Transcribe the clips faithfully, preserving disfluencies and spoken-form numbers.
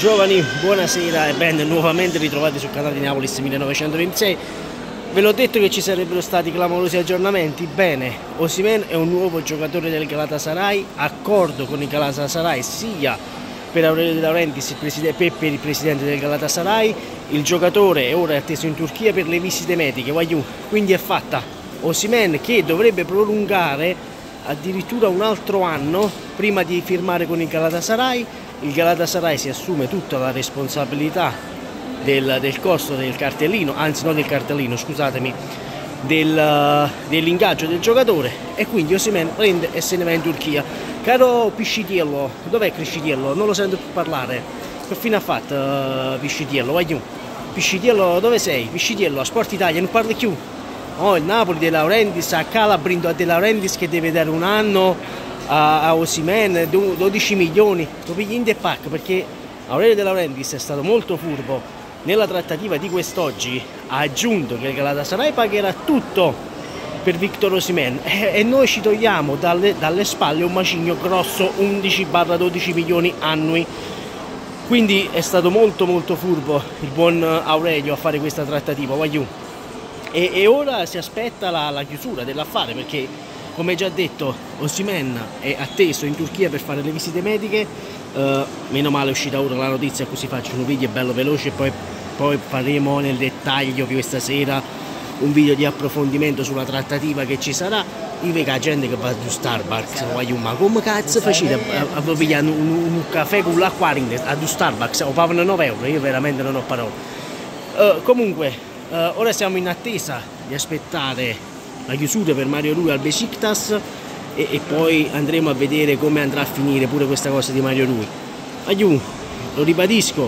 giovani, buonasera e ben nuovamente ritrovati sul canale di Napolis millenovecentoventisei. Ve l'ho detto che ci sarebbero stati clamorosi aggiornamenti. Bene, Osimhen è un nuovo giocatore del Galatasaray, accordo con il Galatasaray sia per Aurelio De Laurentiis, il presidente, per il presidente del Galatasaray. Il giocatore è ora atteso in Turchia per le visite mediche, quindi è fatta. Osimhen che dovrebbe prolungare addirittura un altro anno prima di firmare con il Galatasaray. Il Galatasaray si assume tutta la responsabilità del, del costo del cartellino, anzi non del cartellino, scusatemi, del, dell'ingaggio del giocatore, e quindi Osimhen prende e se ne va in Turchia. Caro Piscitiello, dov'è Piscitiello? Non lo sento più parlare. Che fine ha fatto uh, Piscitiello? Vai giù. Piscitiello, dove sei? Piscitiello, a Sport Italia, non parli più. Oh, il Napoli De Laurentiis, a Calabrindo a De Laurentiis che deve dare un anno a, a Osimhen, dodici milioni, lo pigli in the pack, perché Aurelio De Laurentiis è stato molto furbo nella trattativa di quest'oggi. Ha aggiunto che il Galatasaray pagherà tutto per Victor Osimhen e, e noi ci togliamo dalle, dalle spalle un macigno grosso, undici dodici milioni annui. Quindi è stato molto molto furbo il buon Aurelio a fare questa trattativa. Voglio. E, e ora si aspetta la, la chiusura dell'affare, perché come già detto Osimhen è atteso in Turchia per fare le visite mediche. Uh, meno male è uscita ora la notizia, così faccio un video bello veloce e poi, poi faremo nel dettaglio questa sera un video di approfondimento sulla trattativa che ci sarà. Io vedo la gente che va su Starbucks, ma come cazzo facete a, a pigliare un, un caffè con l'acqua a Starbucks? O pagano nove euro, io veramente non ho parole. Uh, comunque Uh, ora siamo in attesa di aspettare la chiusura per Mario Rui al Besiktas e, e poi andremo a vedere come andrà a finire pure questa cosa di Mario Rui. Aiù, lo ribadisco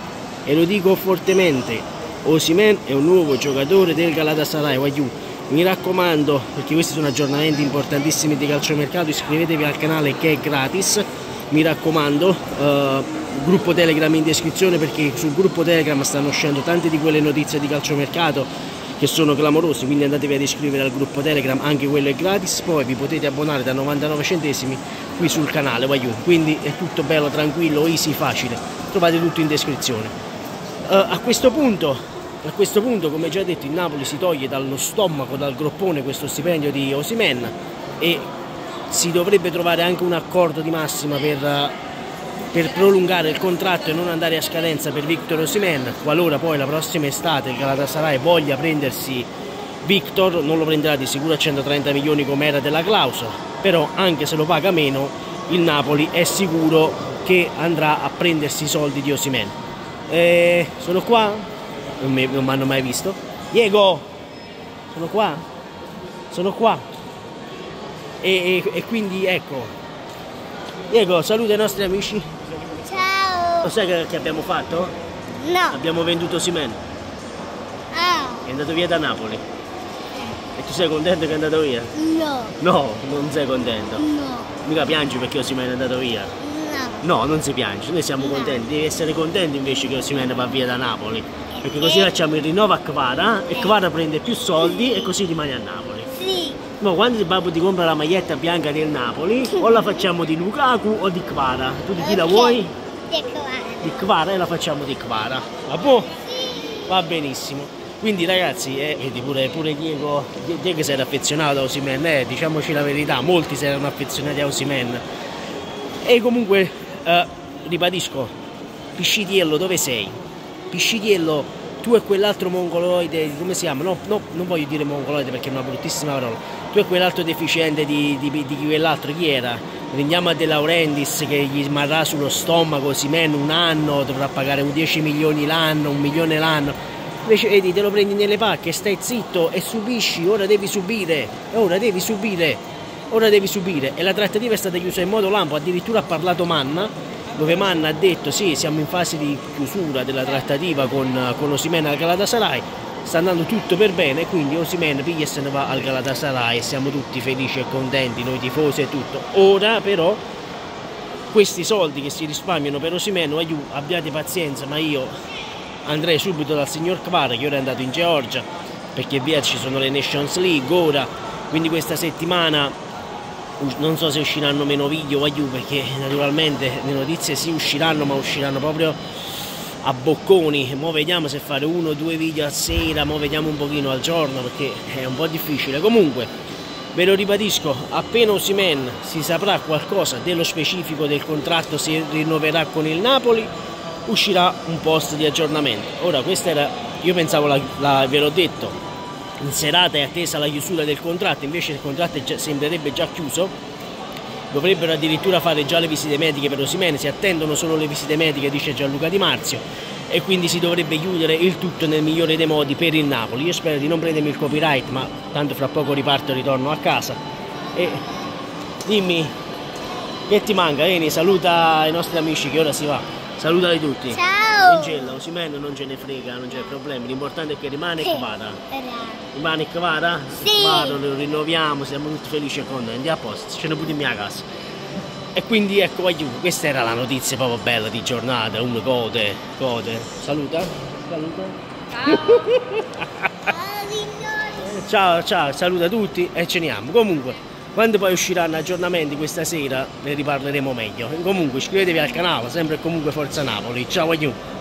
e lo dico fortemente, Osimhen è un nuovo giocatore del Galatasaray. Aiù, mi raccomando, perché questi sono aggiornamenti importantissimi di calciomercato, iscrivetevi al canale che è gratis, mi raccomando. Uh, gruppo Telegram in descrizione, perché sul gruppo Telegram stanno uscendo tante di quelle notizie di calciomercato che sono clamorose, quindi andatevi ad iscrivere al gruppo Telegram, anche quello è gratis. Poi vi potete abbonare da novantanove centesimi qui sul canale, voglio. Quindi è tutto bello, tranquillo, easy, facile, trovate tutto in descrizione. Uh, a questo punto a questo punto come già detto, il Napoli si toglie dallo stomaco, dal groppone, questo stipendio di Osimhen e si dovrebbe trovare anche un accordo di massima per per prolungare il contratto e non andare a scadenza per Victor Osimhen, qualora poi la prossima estate il Galatasaray voglia prendersi Victor. Non lo prenderà di sicuro a centotrenta milioni come era della clausola, però anche se lo paga meno il Napoli è sicuro che andrà a prendersi i soldi di Osimhen. Eh, sono qua? Non mi hanno mai visto. Diego, sono qua? Sono qua. E, e, e quindi ecco, Diego, saluta i nostri amici. Ciao. Lo sai che, che abbiamo fatto? No. Abbiamo venduto Osimhen. Ah. È andato via da Napoli. E tu sei contento che è andato via? No. No, non sei contento. No. Mica piangi perché Osimhen è andato via? No. No, non si piange, noi siamo No. contenti. Devi essere contento invece che Osimhen va via da Napoli, perché così facciamo il rinnovo a Kvara e Kvara prende più soldi e così rimane a Napoli. Sì. No, quando il babbo ti compra la maglietta bianca del Napoli, o la facciamo di Lukaku o di Kvara. Tu di chi la vuoi? Di Kvara. Di Kvara, e la facciamo di Kvara. Va boh? Va benissimo. Quindi ragazzi, eh, vedi pure, pure Diego, Diego si era affezionato a Osimhen, eh, diciamoci la verità, molti si erano affezionati a Osimhen. E comunque, eh, ribadisco, Piscitiello, dove sei? Piscitiello, tu e quell'altro mongoloide, come si chiama? No, no, non voglio dire mongoloide perché è una bruttissima parola. Tu e quell'altro deficiente di, di, di quell'altro, chi era? Vendiamo a De Laurentiis che gli rimarrà sullo stomaco Osimhen un anno, dovrà pagare un dieci milioni l'anno, un milione l'anno. Invece vedi, te lo prendi nelle pacche, stai zitto e subisci, ora devi subire, ora devi subire, ora devi subire. E la trattativa è stata chiusa in modo lampo, addirittura ha parlato Manna, dove Manna ha detto sì, siamo in fase di chiusura della trattativa con, con Osimhen al Galatasaray, sta andando tutto per bene, quindi Osimhen piglia e se ne va al Galatasaray e siamo tutti felici e contenti, noi tifosi e tutto. Ora però questi soldi che si risparmiano per Osimhen, aiù, abbiate pazienza, ma io andrei subito dal signor Kvara, che ora è andato in Georgia, perché via ci sono le Nations League ora, quindi questa settimana non so se usciranno meno video voglio, perché naturalmente le notizie sì usciranno, ma usciranno proprio a bocconi. Mo vediamo se fare uno o due video a sera, mo vediamo un pochino al giorno, perché è un po' difficile. Comunque ve lo ribadisco, appena Osimhen si saprà qualcosa dello specifico del contratto, se rinnoverà con il Napoli, uscirà un post di aggiornamento. Ora questa era, io pensavo, la, la, ve l'ho detto, in serata è attesa la chiusura del contratto, invece il contratto è già, sembrerebbe già chiuso. Dovrebbero addirittura fare già le visite mediche per Osimhen, si attendono solo le visite mediche, dice Gianluca Di Marzio, e quindi si dovrebbe chiudere il tutto nel migliore dei modi per il Napoli. Io spero di non prendermi il copyright, ma tanto fra poco riparto e ritorno a casa. E dimmi, che ti manca? Vieni, saluta i nostri amici che ora si va. Salutali tutti. Ciao. Angela, Osimhen non ce ne frega, non c'è problema, l'importante è che rimane e vada. Bravo. Rimane che vada? Sì. Vado, lo rinnoviamo, siamo tutti felici e contenti, a posto, ce ne pure in mia casa. E quindi ecco, voglio, questa era la notizia proprio bella di giornata, uno gode, gode. Saluta, saluta. Ciao. Ciao, ciao, saluta tutti e ce ne andiamo. Comunque, quando poi usciranno aggiornamenti questa sera ne riparleremo meglio. Comunque iscrivetevi al canale, sempre e comunque Forza Napoli. Ciao, voglio.